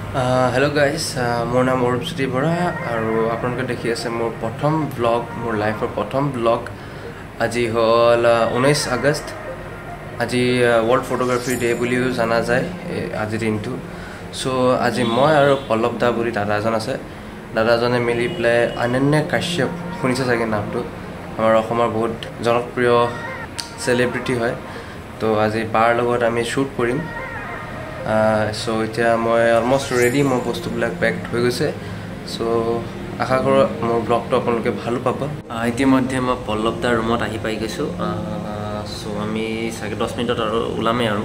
Hello guys, মোৰ নাম অৰূপজ্যোতি বৰা আৰু আপোনালোকে দেখি আছে মোৰ প্ৰথম ব্লগ, মোৰ লাইফৰ প্ৰথম ব্লগ। আজি হ'ল 19 আগষ্ট। আজি ৱৰ্ল্ড ফটোগ্ৰাফি ডে বুলিও জানা যায় আজিৰ দিনটো। চ' আজি মই আৰু পল্লৱ দা বুলি দাদা এজন আছে, দাদাজনে মিলি পেলাই অনন্যা কাশ্যপ, শুনিছে চাগে নামটো, আমাৰ অসমৰ বহুত জনপ্ৰিয় চেলিব্ৰিটি হয়। তো আজি বাৰ লগত আমি শ্বুট কৰিম। চ' এতিয়া মই অলমষ্ট ৰেডি, মোৰ বস্তুবিলাক পেকড হৈ গৈছে। চ' আশা কৰোঁ মোৰ ব্লগটো আপোনালোকে ভালো পাব। ইতিমধ্যে মই পল্লৱ দাৰ ৰুমত আহি পাই গৈছোঁ। চ' আমি চাগে 10 মিনিটত আৰু ওলামেই আৰু।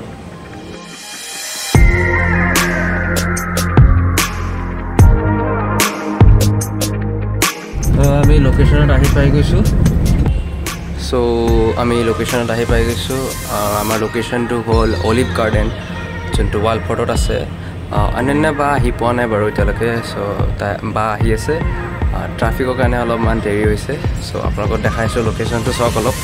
আমি লোকেশ্যনত আহি পাই গৈছোঁ। আমাৰ লোকেশ্যনটো হ'ল অলিভ গাৰ্ডেন, যোনটো ৱাল ফটোত আছে। অনন্যা বা আহি পোৱা নাই বাৰু এতিয়ালৈকে। চ' তাই বা আহি আছে, ট্ৰাফিকৰ কাৰণে অলপমান দেৰি হৈছে। চ' আপোনালোকক দেখাইছোঁ লোকেশ্যনটো, চাওক অলপ।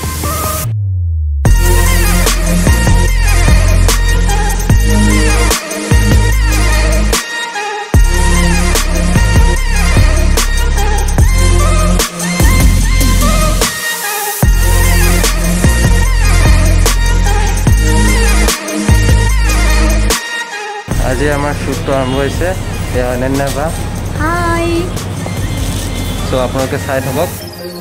আজি আমাৰ শ্বুটটো আৰম্ভ হৈছে। এয়া অনন্যা বা, হাই। চ' আপোনালোকে চাই থাকক।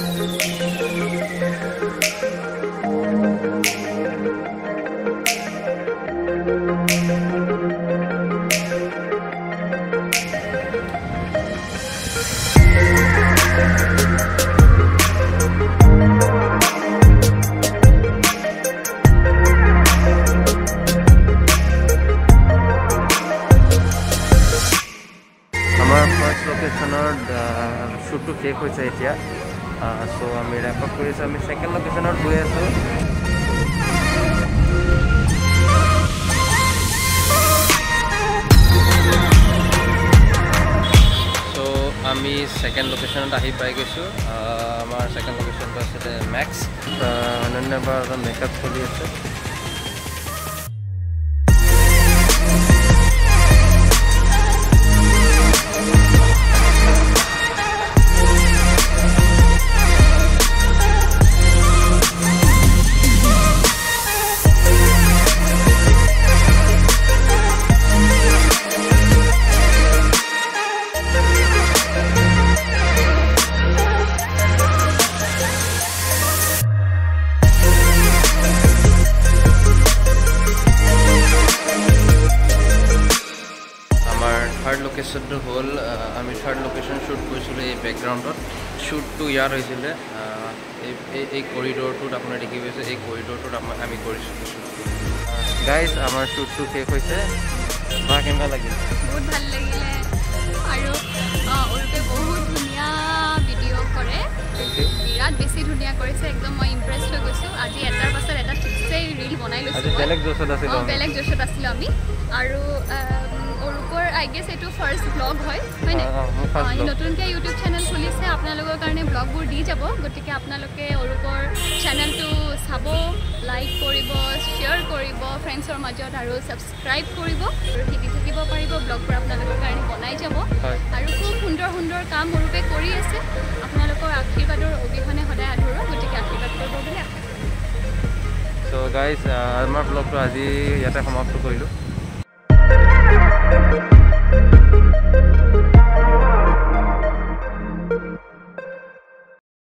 আমাৰ ফাৰ্ষ্ট লোকেশ্যনৰ শ্বুটটো শেষ হৈছে এতিয়া। চ' আমি ৰেপ আপ কৰিছোঁ। আমি ছেকেণ্ড লোকেশ্যনত গৈ আছোঁ। চ' আমি ছেকেণ্ড লোকেশ্যনত আহি পাই গৈছোঁ। আমাৰ ছেকেণ্ড লোকেশ্যনটো আছিলে মেক্স। অনন্যা বা এজন মেকআপ চলি আছে। থাৰ্ড লোকেশ্যনটো হ'ল, আমি থাৰ্ড লোকেশ্যন শ্বুট কৰিছিলোঁ এই বেকগ্ৰাউণ্ডত। শ্বুটটো ইয়াত হৈছিলে এই কৰিডৰটোত। আপোনাৰ দেখি গৈছে এই কৰিডৰটোত আমি কৰিছোঁ শ্বুটটো। গাইজ, আমাৰ শ্বুটটো শেষ হৈছে। বা কেনেকুৱা লাগিল? বহুত ভাল লাগিলে আৰু অৰূপে বহুত ধুনীয়া ভিডিঅ' কৰে, বিৰাট বেছি ধুনীয়া কৰিছে। একদম মই ইমপ্ৰেছ হৈ গৈছোঁ। আজি এটাৰ পাছত এটা ঠিকছেই ৰিল বনাই লৈছোঁ। বেলেগ জোচত আছিলোঁ আমি। আৰু অৰূপৰ আই গেছ এইটো ফাৰ্ষ্ট ব্লগ হয় নে? নতুনকৈ ইউটিউব চেনেল খুলিছে, আপোনালোকৰ কাৰণে ব্লগবোৰ দি যাব। গতিকে আপোনালোকে অৰূপৰ চেনেলটো চাব, লাইক কৰিব, শ্বেয়াৰ কৰিব ফ্ৰেণ্ডছৰ মাজত, আৰু ছাবস্ক্ৰাইব কৰিব, আৰু শিকি থাকিব পাৰিব। ব্লগবোৰ আপোনালোকৰ কাৰণে বনাই যাব। আৰু খুব সুন্দৰ সুন্দৰ কাম অৰূপে কৰি আছে। আপোনালোকৰ আশীৰ্বাদৰ অবিহনে সদায় আধৰুৱা, গতিকে আশীৰ্বাদ কৰিব বুলি আশা কৰিছোঁ। চ' গাইজ, আমাৰ ব্লগটো আজি ইয়াতে সমাপ্ত কৰিলোঁ।